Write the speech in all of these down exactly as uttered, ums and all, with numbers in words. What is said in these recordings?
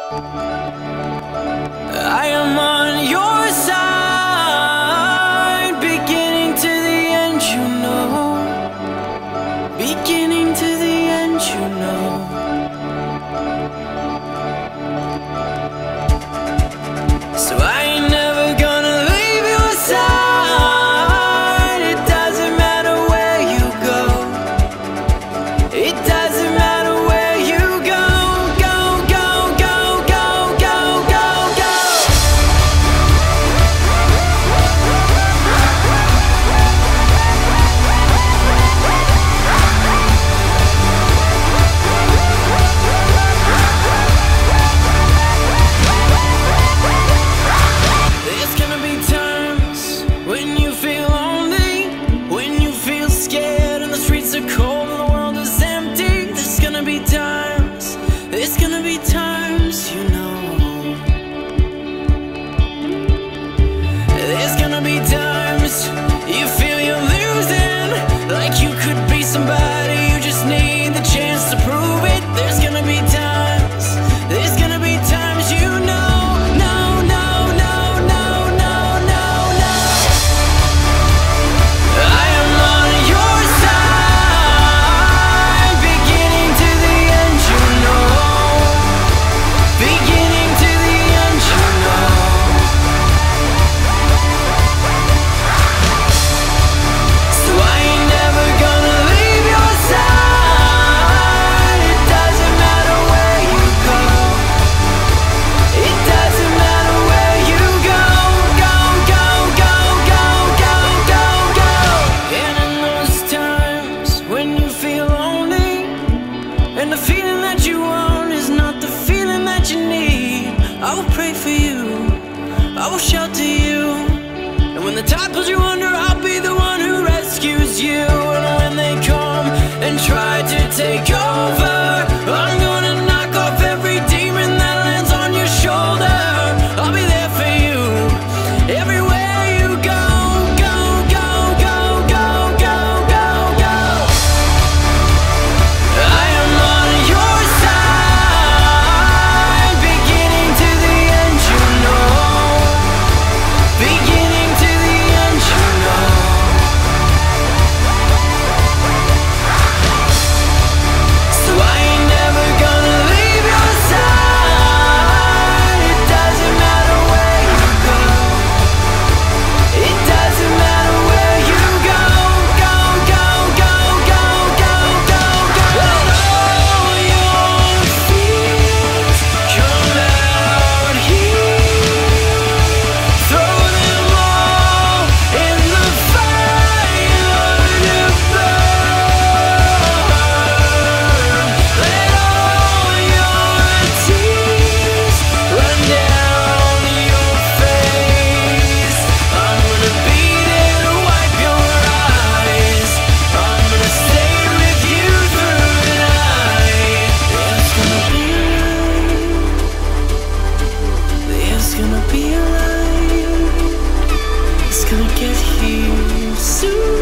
I am on your side, beginning to the end, you know. Beginning to the end, you know. So I ain't never gonna leave your side. It doesn't matter where you go. It doesn't matter where you go. Go, go, go, go, go, go, go. There's gonna be times when you feel lonely, when you feel scared and the streets are cold and the world is empty. There's gonna be times, there's gonna be times, you know. There's gonna be times you feel you're losing, like you could be somebody, you just need the chance to prove it. There's gonna be times, there's gonna be times, you know. No, no, no, no, no, no, no. I am on your side, beginning to the end, you know. Beginning to the end, you know. So I ain't never gonna leave your side. It doesn't matter where you go. It doesn't matter where you go. Go, go, go, go, go, go, go. And in those times when you feel lonely, and the feeling that you want is not the feeling that you need, I will pray for you, I will shelter you. And when the tide pulls you under, I'll be the one who rescues you. And when they come and try to take over, I'm gonna knock off every demon that lands on your shoulder. I'll be there for you, everywhere you go. Go, go, go, go, go, go, go. I am on your side, beginning to the end, you know. Beginning to the end, you know. So I ain't never gonna leave your side. It doesn't matter where you go. It doesn't matter where you go. Go, go, go, go, go, go, go. Let all your fears come out here. Throw them all in the fire to burn. Let all your tears run down your face. I'm gonna be there to wipe your eyes. I'm gonna stay with you through the night. There's gonna be a light. There's gonna be a light. It's gonna get here soon.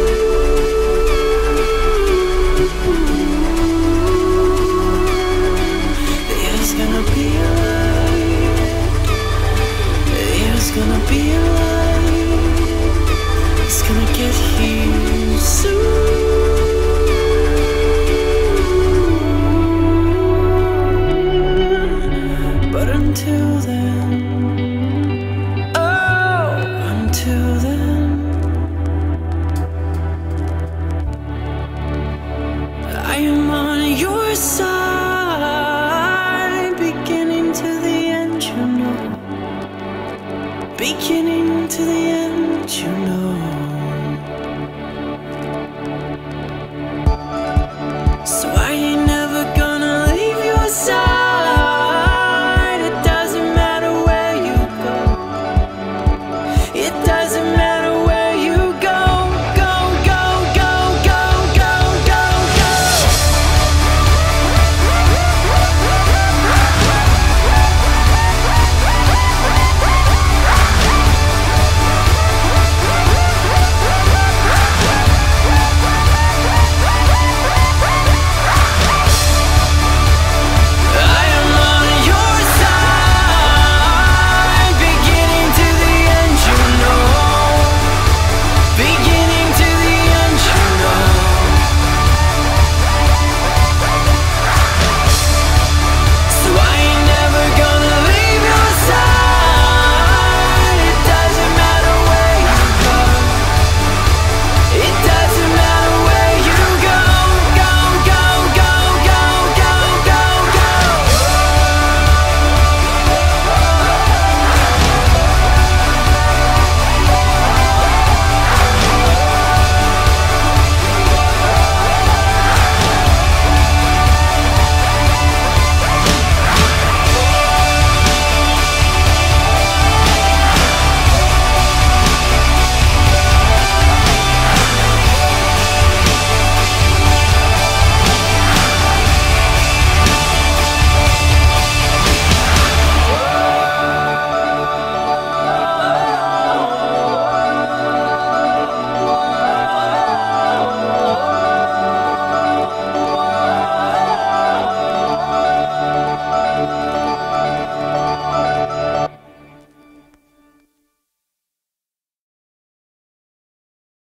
There's gonna be a light. There's gonna be a light. It's gonna get here soon. But until then, oh, until then, I am on your side.